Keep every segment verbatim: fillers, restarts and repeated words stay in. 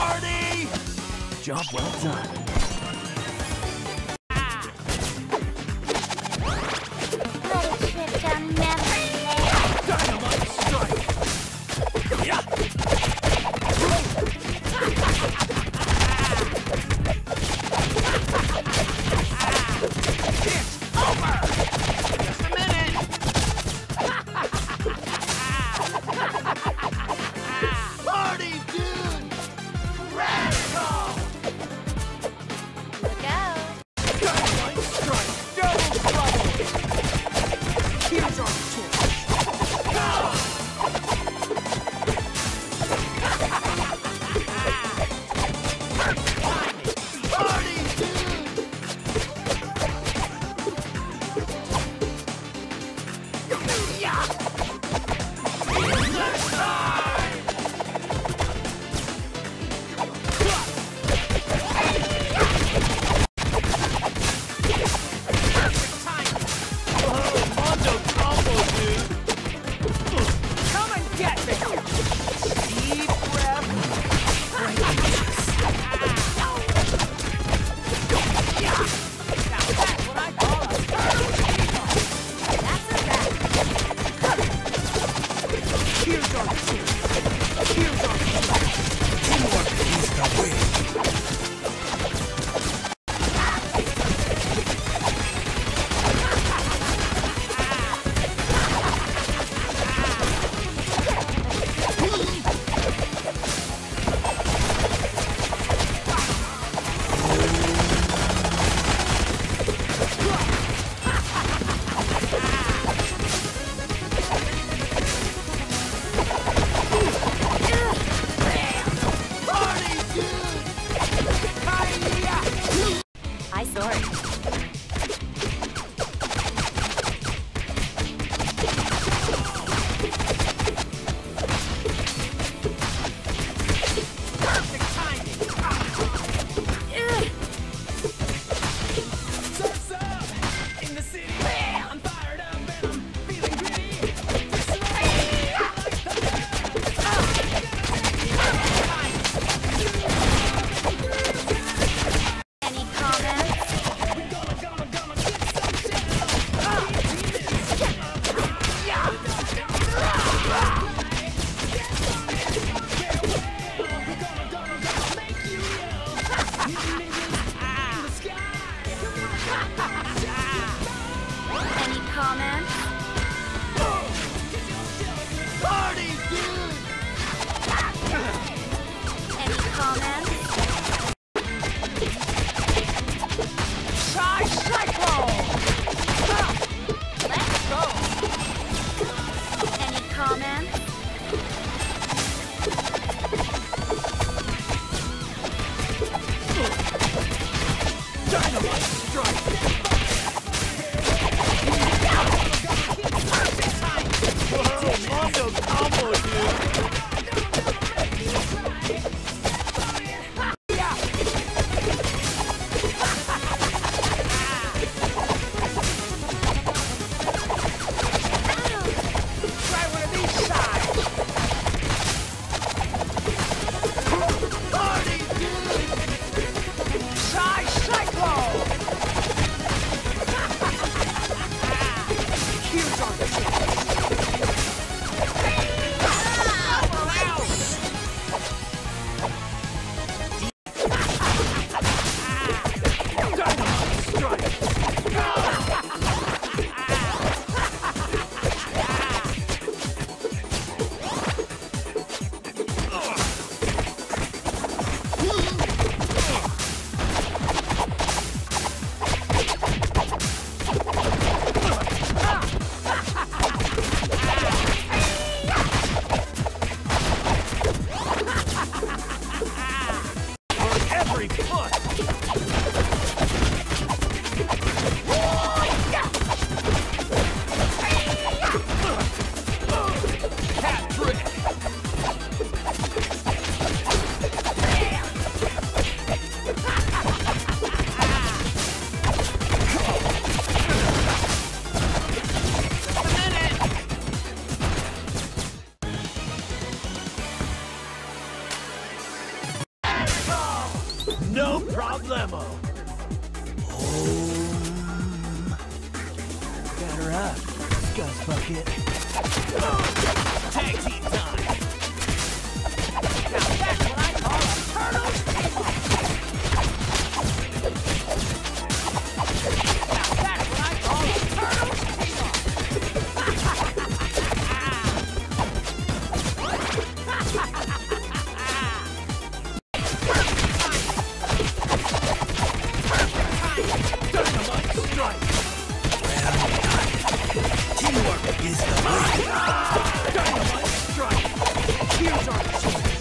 Party! Job well done. Little trip down memory lane. Dynamite strike! Yeah! It's over! Just a minute! Party, dude! Radical! Look out. Dynamite strike! Double trouble! Here's our torch! Go! Party, dude! Yeah! It's the time! Perfect timing! Oh, Mondo combo, dude! Come and get me! Deep breath. Break inches. Yeah! Now that's what I call a turtle. That's a wrap. Here's our chance. Here's our chance. Teamwork is the way. Party, dude! Hiya! I saw it. Perfect timing! Surf's up in the city. I'm fired up and I'm feeling gritty. Any comments? Any comments? Party, dude! Any comments? Shy Cyclone! Let's Go! Any comments? Dynamite strike! Whoa, Mondo combo, dude! Try one of these shots! Party, dude! Shy Cyclone! Here's our chance! Dynamite strike! On every foot! Hat trick! Just a minute! No problemo. Um, batter up, Scuzz Bucket. Tag team time. Now that's what I call a turtle takeoff. Now that's what I call a turtle takeoff. Dynamite strike. Teamwork is the way. Dynamite strike. Here's our chance.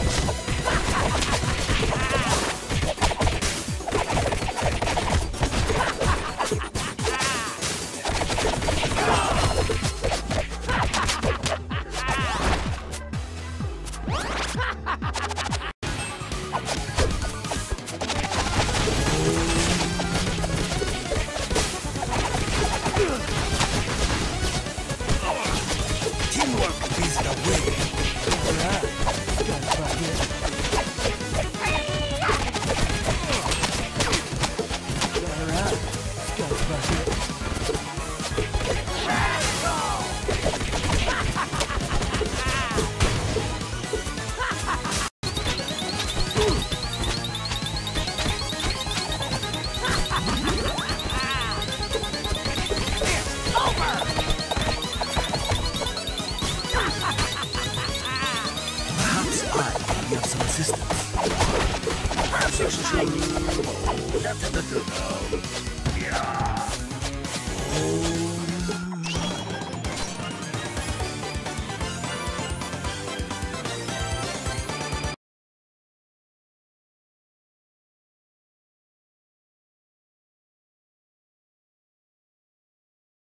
Teamwork is the way. Alright, Scuzz Bucket. Batter up, Scuzz Bucket. Perhaps I can be of some assistance. Oh.